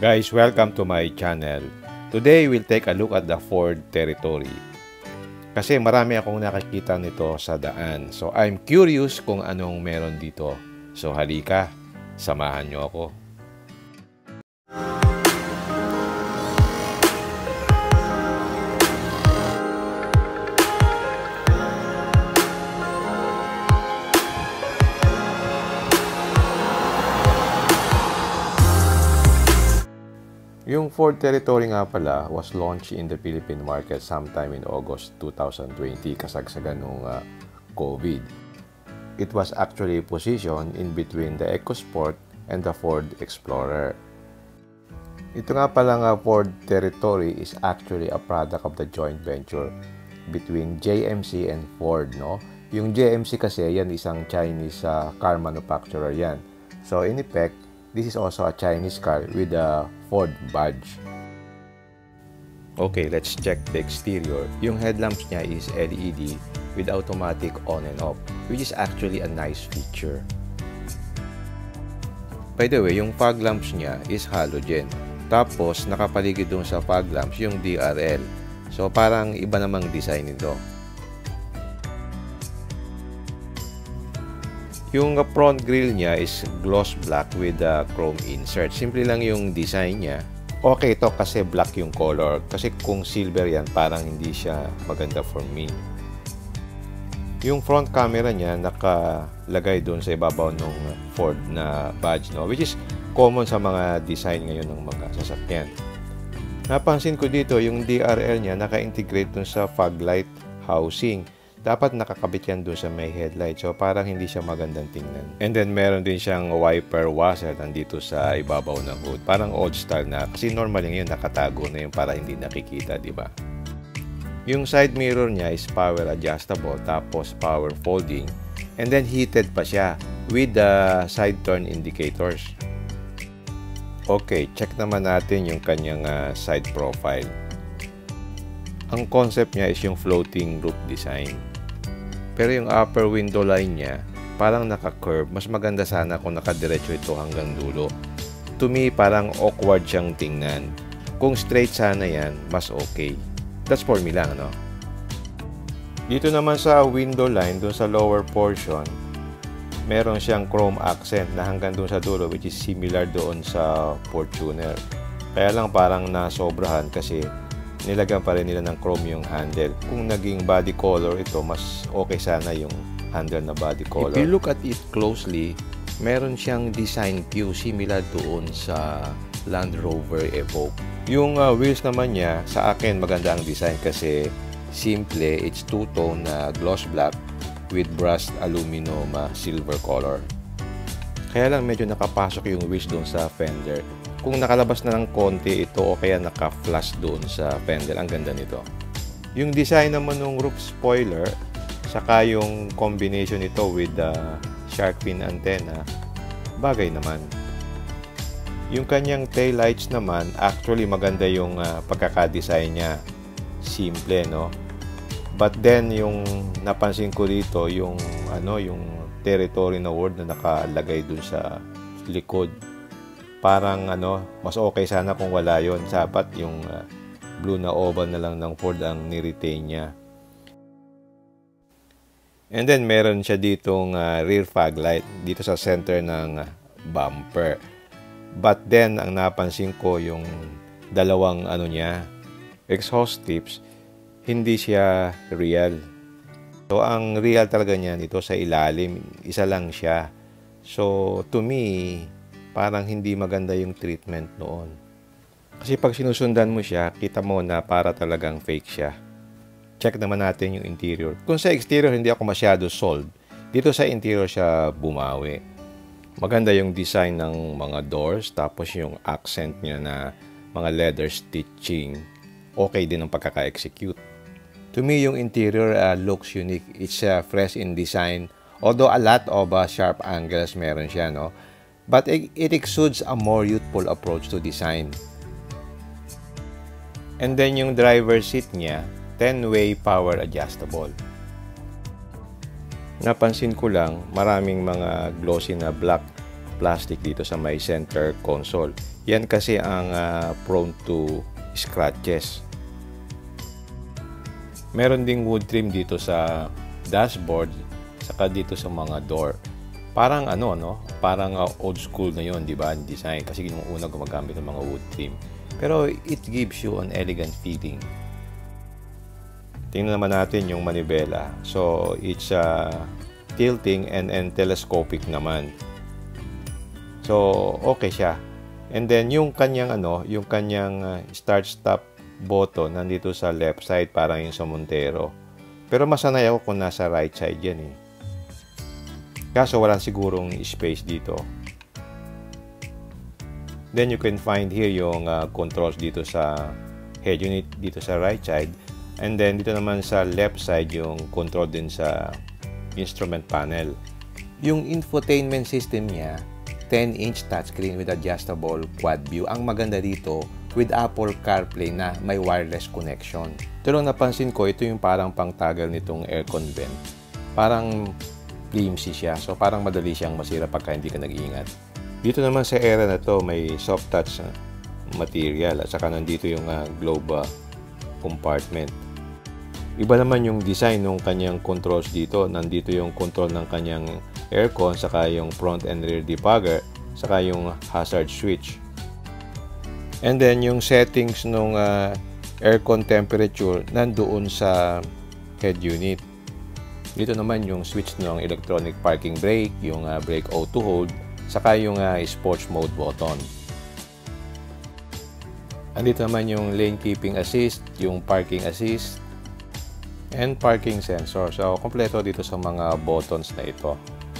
Guys, welcome to my channel. Today, we'll take a look at the Ford Territory. Kasi marami akong nakikita nito sa daan. So, I'm curious kung anong meron dito. So, halika, samahan nyo ako. Yung Ford Territory nga pala was launched in the Philippine market sometime in August 2020 kasagsagan ng COVID. It was actually positioned in between the EcoSport and the Ford Explorer. Ito nga pala nga Ford Territory is actually a product of the joint venture between JMC and Ford, no? Yung JMC kasi yan isang Chinese car manufacturer yan. So in effect, this is also a Chinese car with a Ford badge. Okay, let's check the exterior. Yung headlamps niya is LED with automatic on and off, which is actually a nice feature. By the way, yung fog lamps niya is halogen. Tapos, nakapaligid dun sa fog lamps yung DRL. So, parang iba namang design nito. Yung front grille niya is gloss black with chrome insert. Simple lang yung design niya. Okay ito kasi black yung color. Kasi kung silver yan, parang hindi siya maganda for me. Yung front camera niya nakalagay doon sa ibabaw ng Ford na badge, no? Which is common sa mga design ngayon ng mga sasakyan. Napansin ko dito, yung DRL niya naka-integrate doon sa fog light housing. Dapat nakakabit yan doon sa may headlight. So, parang hindi siya magandang tingnan. And then, meron din siyang wiper washer nandito sa ibabaw ng hood. Parang old style na. Kasi normal yung nakatago na yun para hindi nakikita, di ba? Yung side mirror niya is power adjustable, tapos power folding. And then, heated pa siya with the side turn indicators. Okay, check naman natin yung kanyang side profile. Ang concept niya is yung floating roof design. Pero yung upper window line niya, parang naka-curve. Mas maganda sana kung nakadiretso ito hanggang dulo. To me, parang awkward siyang tingnan. Kung straight sana yan, mas okay. That's for me lang, no? Dito naman sa window line, dun sa lower portion, meron siyang chrome accent na hanggang dun sa dulo, which is similar doon sa Fortuner. Kaya lang parang nasobrahan kasi nilagyan pa rin nila ng chrome yung handle. Kung naging body color ito, mas okay sana yung handle na body color. If you look at it closely, meron siyang design cue similar doon sa Land Rover Evoque. Yung wheels naman niya, sa akin maganda ang design kasi simple, it's two-tone na gloss black with brushed aluminum silver color. Kaya lang medyo nakapasok yung wheels doon sa fender. Kung nakalabas na ng konti ito o kaya naka-flash doon sa fender, ang ganda nito. Yung design naman ng roof spoiler, saka yung combination nito with the shark fin antenna, bagay naman. Yung kanyang taillights naman, actually maganda yung pagkaka-design niya. Simple, no? But then, yung napansin ko dito, yung territory na word na nakalagay dun sa likod. Parang mas okay sana kung wala yon. Dapat yung blue na oval na lang ng Ford ang ni-retain niya. And then meron siya ditong rear fog light dito sa center ng bumper. But then ang napansin ko yung dalawang exhaust tips, hindi siya real. So ang real talaga niya dito sa ilalim, isa lang siya. So to me, parang hindi maganda yung treatment noon. Kasi pag sinusundan mo siya, kita mo na para talagang fake siya. Check naman natin yung interior. Kung sa exterior hindi ako masyado sold, dito sa interior siya bumawi. Maganda yung design ng mga doors, tapos yung accent niya na mga leather stitching. Okay din ang pagkaka-execute. To me, yung interior looks unique. It's fresh in design. Although a lot of sharp angles meron siya, no? But it exudes a more youthful approach to design. And then yung driver seat niya, 10-way power adjustable. Napansin ko lang, maraming mga glossy na black plastic dito sa may center console. Yan kasi ang prone to scratches. Meron ding wood trim dito sa dashboard, saka dito sa mga door. Parang parang old school na yon, di ba, design, kasi yung una gumagamit ng mga wood trim. Pero it gives you an elegant feeling. Tingnan naman natin yung manibela. So it's tilting and telescopic naman. So okay siya. And then yung kanyang start stop button nandito sa left side, parang yung sa Montero. Pero masanay ako kung nasa right side yan eh. Kaso wala sigurong space dito. Then you can find here yung controls dito sa head unit dito sa right side. And then dito naman sa left side yung control din sa instrument panel. Yung infotainment system niya, 10-inch touchscreen with adjustable quad view. Ang maganda dito, with Apple CarPlay na may wireless connection. Pero napansin ko, ito yung parang pangtagal nitong aircon vent. Parang flimsy siya. So parang madali siyang masira pagka hindi ka nag-iingat. Dito naman sa area na to may soft touch material at saka nandito yung globe compartment. Iba naman yung design ng kanyang controls dito. Nandito yung control ng kanyang aircon, saka yung front and rear defogger, saka yung hazard switch. And then yung settings ng aircon temperature nandoon sa head unit. Dito naman yung switch ng electronic parking brake, yung brake auto hold, saka yung sports mode button. Andito naman yung lane keeping assist, yung parking assist, and parking sensor. So, kompleto dito sa mga buttons na ito.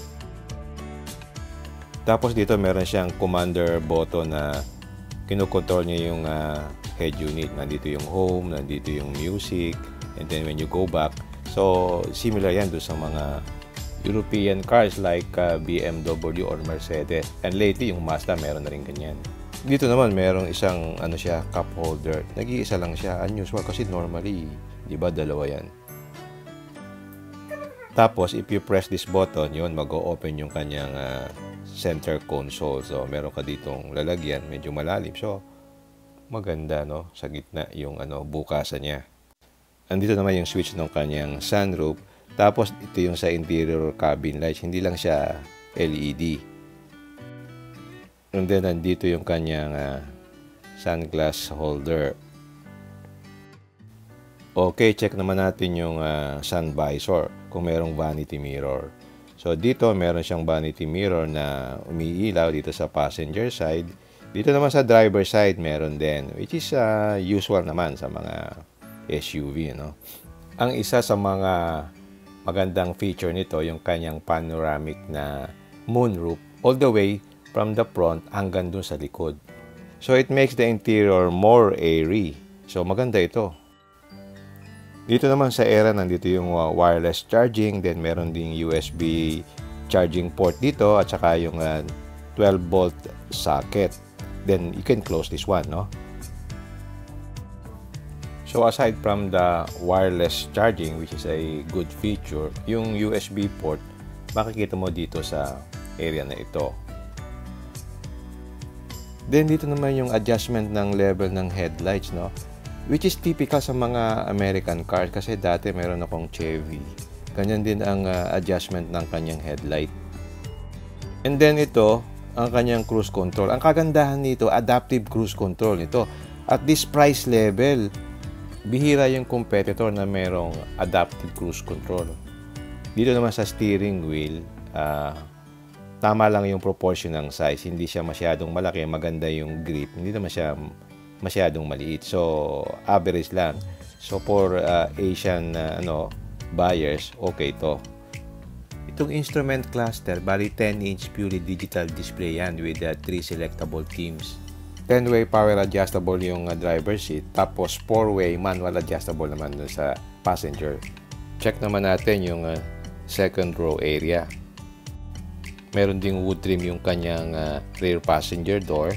Tapos dito meron siyang commander button na kinokontrol niya yung head unit. Nandito yung home, nandito yung music, and then when you go back, so similar yan doon sa mga European cars like BMW or Mercedes. And lately yung Mazda meron na rin ganyan. Dito naman merong isang cup holder. Nag-iisa lang siya. Unusual kasi normally, di ba, dalawa yan. Tapos if you press this button, yun, mag-o-open yung kanyang center console. So meron ka ditong lalagyan, medyo malalim. So maganda, no, sa gitna yung bukasan niya. Andito naman yung switch ng kanyang sunroof. Tapos ito yung sa interior cabin lights. Hindi lang siya LED. And then nandito yung kanyang sunglass holder. Okay, check naman natin yung sun visor kung merong vanity mirror. So dito meron siyang vanity mirror na umiilaw dito sa passenger side. Dito naman sa driver side meron din, which is usual naman sa mga SUV, no? Ang isa sa mga magandang feature nito yung kanyang panoramic na moonroof all the way from the front hanggang dun sa likod. So it makes the interior more airy. So maganda ito. Dito naman sa area nandito yung wireless charging, then meron ding USB charging port dito at saka yung 12-volt socket. Then you can close this one, no? So aside from the wireless charging, which is a good feature, yung USB port makikita mo dito sa area na ito. Then dito naman yung adjustment ng level ng headlights, no? Which is typical sa mga American cars kasi dati meron akong Chevy. Ganyan din ang adjustment ng kanyang headlight. And then ito, ang kanyang cruise control. Ang kagandahan nito, adaptive cruise control nito. At this price level, bihira yung competitor na merong adaptive cruise control. Dito naman sa steering wheel, tama lang yung proportion ng size. Hindi siya masyadong malaki, maganda yung grip. Hindi naman siya masyadong maliit. So, average lang. So, for Asian buyers, okay to. Itong instrument cluster, bali 10-inch purely digital display yan with 3 selectable themes. 10-way power adjustable yung driver seat. Tapos, 4-way manual adjustable naman dun sa passenger. Check naman natin yung second row area. Meron ding wood trim yung kanyang rear passenger door.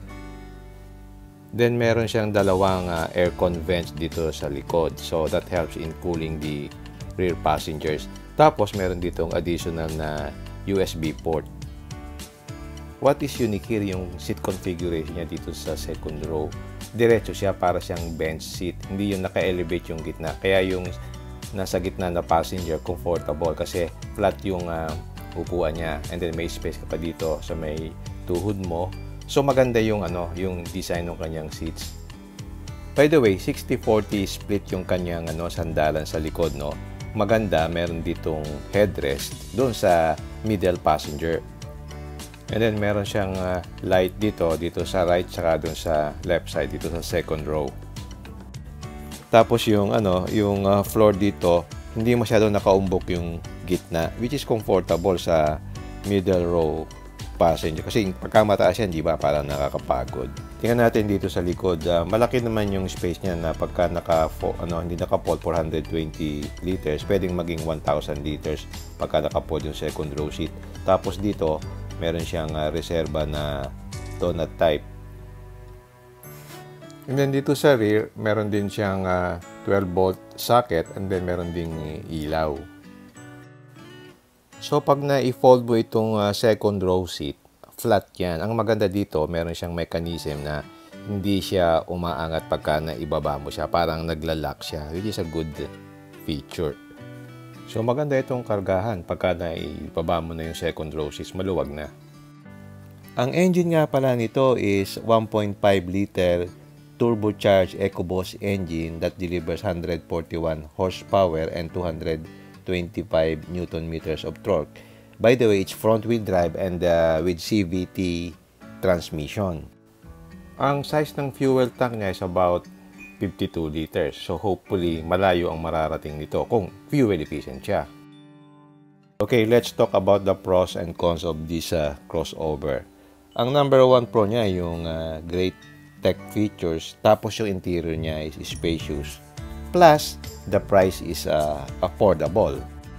Then meron siyang dalawang aircon vents dito sa likod. So that helps in cooling the rear passengers. Tapos meron ditong additional na USB port. what is unique here, yung seat configuration niya dito sa second row. Diretso siya, para siyang bench seat. Hindi yung naka-elevate yung gitna. Kaya yung nasa gitna na passenger, comfortable kasi flat yung upuan niya. And then may space ka pa dito sa may tuhod mo. So maganda yung yung design ng kanyang seats. By the way, 60-40 split yung kanyang sandalan sa likod, no. Maganda, meron ditong headrest doon sa middle passenger. And then meron siyang light dito sa right, saka doon sa left side dito sa second row. Tapos yung yung floor dito, hindi masyadong nakaumbok yung gitna, which is comfortable sa middle row passenger kasi pagka mataas yan, di ba, parang nakakapagod. Tingnan natin dito sa likod, malaki naman yung space niya na pagka hindi naka-fold 420 liters, pwedeng maging 1,000 liters pagka naka-fold yung second row seat. Tapos dito, meron siyang reserva na donut type. And then dito sa rear, meron din siyang 12-volt socket and then meron ding ilaw. So pag na-fold mo itong second row seat, flat yan. Ang maganda dito, meron siyang mechanism na hindi siya umaangat pagka naibaba mo siya. Parang naglalak siya, which is a good feature. So maganda itong kargahan pagka naibaba mo na yung second row seat, maluwag na. Ang engine nga pala nito is 1.5 liter turbocharged EcoBoost engine that delivers 141 horsepower and 225 Nm of torque. By the way, it's front-wheel drive and with CVT transmission. Ang size ng fuel tank niya is about 52 liters. So hopefully, malayo ang mararating nito kung fuel efficient siya. Okay, let's talk about the pros and cons of this crossover. Ang number one pro niya yung great tech features. Tapos yung interior niya is spacious. Plus, the price is affordable.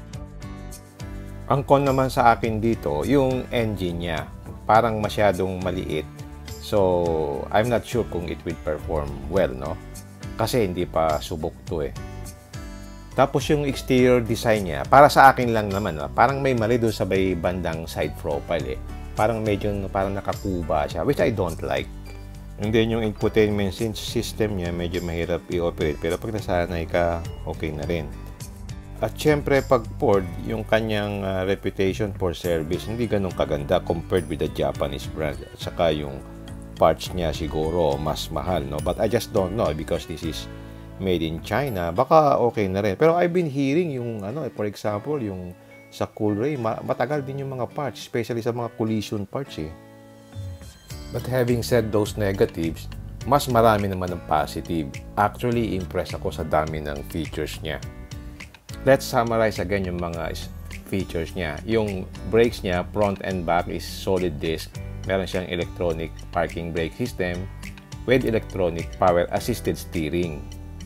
Ang con naman sa akin dito, yung engine niya, parang masyadong maliit. So, I'm not sure kung it will perform well, no? Kasi hindi pa subok to eh. Tapos yung exterior design niya, para sa akin lang naman, parang may mali doon sa may bandang side profile eh. Parang medyo nakakuba siya, which I don't like. And then yung infotainment system niya, medyo mahirap i-operate. Pero pag nasanay ka, okay na rin. At syempre, pag Ford, yung kanyang reputation for service, hindi ganun kaganda compared with the Japanese brand. At saka yung parts niya siguro mas mahal, no? But I just don't know because this is made in China. Baka okay na rin. Pero I've been hearing yung, for example, yung sa Coolray, matagal din yung mga parts, especially sa mga collision parts eh. But having said those negatives, mas marami naman ng positive. Actually, impressed ako sa dami ng features niya. Let's summarize again yung mga features niya. Yung brakes niya, front and back is solid disc. Meron siyang electronic parking brake system with electronic power assisted steering.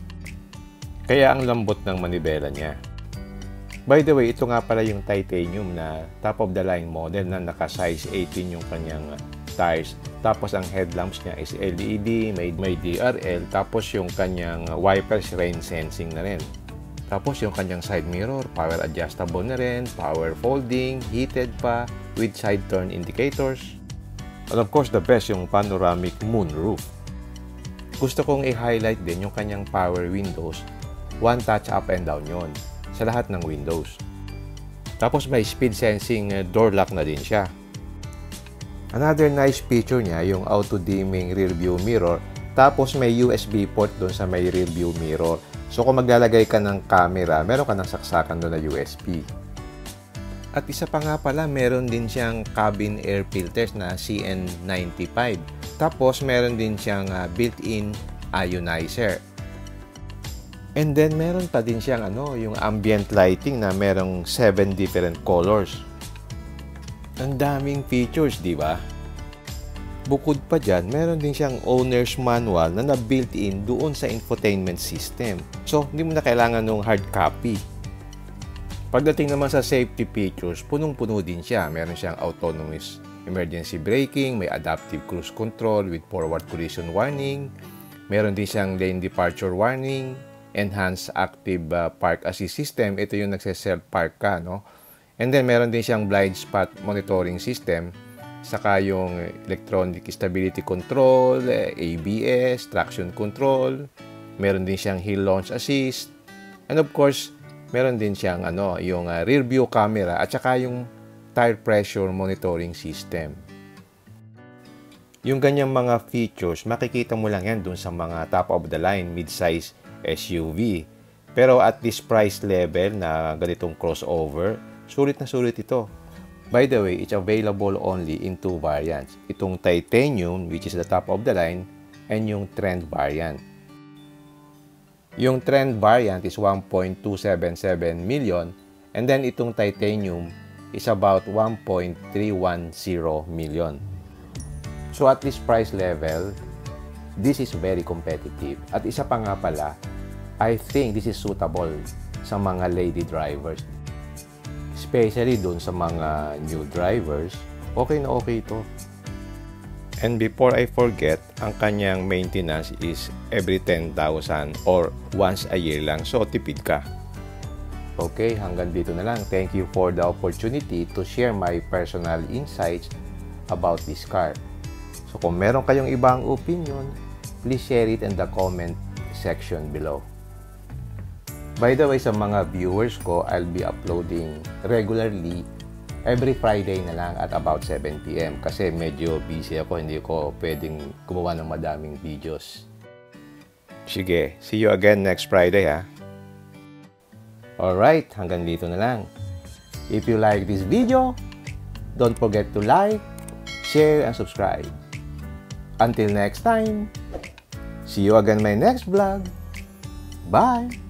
Kaya ang lambot ng manibela niya. By the way, ito nga pala yung titanium na top of the line model na naka-size 18 yung kanyang tires. Tapos ang headlamps niya is LED, may DRL. Tapos yung kanyang wipers, rain sensing na rin. Tapos yung kanyang side mirror, power adjustable na rin, power folding, heated pa, with side turn indicators. And of course, the best yung panoramic moonroof. Gusto kong i-highlight din yung kanyang power windows. One touch up and down yon sa lahat ng windows. Tapos may speed sensing door lock na din siya. Another nice feature niya, yung auto-dimming rear view mirror. Tapos may USB port doon sa may rear view mirror. So kung maglalagay ka ng camera, meron ka ng saksakan doon na USB. At isa pa nga pala, meron din siyang cabin air filters na CN95. Tapos meron din siyang built-in ionizer. And then meron pa din siyang yung ambient lighting na merong 7 different colors. Ang daming features, di ba? Bukod pa dyan, meron din siyang owner's manual na na-built-in doon sa infotainment system. So, hindi mo na kailangan ng hard copy. Pagdating naman sa safety features, punong-puno din siya. Meron siyang autonomous emergency braking, may adaptive cruise control with forward collision warning. Meron din siyang lane departure warning, enhanced active park assist system. Ito yung nagse-self park ka, no? And then, meron din siyang blind spot monitoring system, saka yung electronic stability control, ABS, traction control, meron din siyang hill launch assist, and of course, meron din siyang yung rear view camera at saka yung tire pressure monitoring system. Yung ganyang mga features, makikita mo lang yan dun sa mga top of the line mid-size SUV. Pero at this price level na ganitong crossover, sulit na sulit ito. By the way, it's available only in 2 variants. Itong titanium, which is the top of the line, and yung trend variant. Yung trend variant is 1.277 million, and then itong titanium is about 1.310 million. So at this price level, this is very competitive. At isa pa nga pala, I think this is suitable sa mga lady drivers. Especially dun sa mga new drivers, okay na okay ito. And before I forget, ang kanyang maintenance is every 10,000 or once a year lang. So, tipid ka. Okay, hanggang dito na lang. Thank you for the opportunity to share my personal insights about this car. So, kung meron kayong ibang opinion, please share it in the comment section below. By the way, sa mga viewers ko, I'll be uploading regularly every Friday na lang at about 7 PM kasi medyo busy ako, hindi ko pwedeng gumawa ng madaming videos. Sige, see you again next Friday ha. Alright, hanggang dito na lang. If you like this video, don't forget to like, share, and subscribe. Until next time, see you again in my next vlog. Bye!